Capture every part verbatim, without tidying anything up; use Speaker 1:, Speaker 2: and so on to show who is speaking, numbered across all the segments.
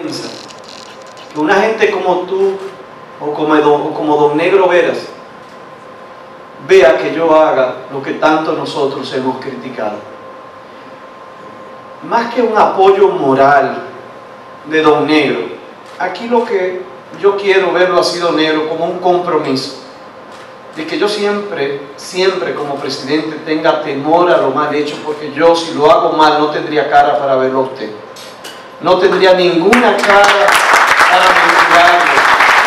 Speaker 1: vergüenza que una gente como tú o como don, o como don Negro Veras vea que yo haga lo que tanto nosotros hemos criticado. Más que un apoyo moral de don Negro, aquí lo que yo quiero verlo así, don Negro, como un compromiso de que yo siempre, siempre como presidente tenga temor a lo mal hecho, porque yo si lo hago mal no tendría cara para verlo a usted, no tendría ninguna cara para mentirarlo.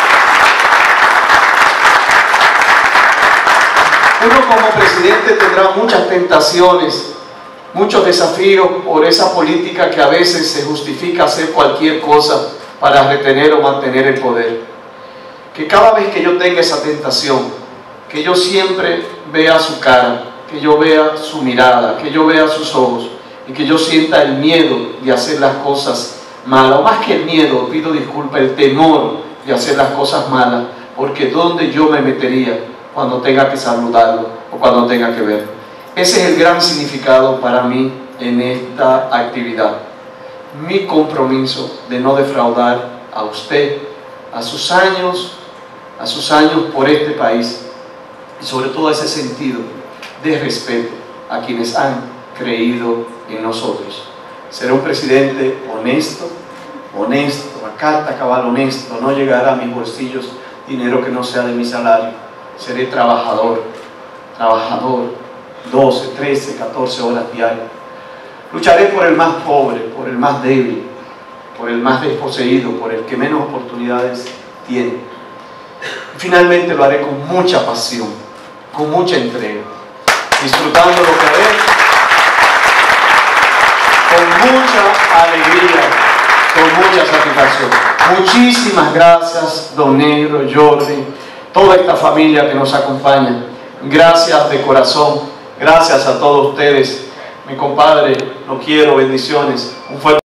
Speaker 1: Uno como presidente tendrá muchas tentaciones, muchos desafíos por esa política que a veces se justifica hacer cualquier cosa para retener o mantener el poder. Que cada vez que yo tenga esa tentación, que yo siempre vea su cara, que yo vea su mirada, que yo vea sus ojos y que yo sienta el miedo de hacer las cosas malas, o más que el miedo, pido disculpas, el temor de hacer las cosas malas, porque ¿dónde yo me metería cuando tenga que saludarlo o cuando tenga que verlo? Ese es el gran significado para mí en esta actividad. Mi compromiso de no defraudar a usted, a sus años, a sus años por este país, y sobre todo ese sentido de respeto a quienes han creído en nosotros. Seré un presidente honesto, honesto, a carta cabal honesto, no llegará a mis bolsillos dinero que no sea de mi salario. Seré trabajador, trabajador, doce, trece, catorce horas diarias. Lucharé por el más pobre, por el más débil, por el más desposeído, por el que menos oportunidades tiene. Finalmente lo haré con mucha pasión, con mucha entrega, disfrutando lo que haré, con mucha alegría, con mucha satisfacción. Muchísimas gracias, don Negro, Jordi, toda esta familia que nos acompaña. Gracias de corazón, gracias a todos ustedes. Mi compadre, lo quiero, bendiciones. Un fuerte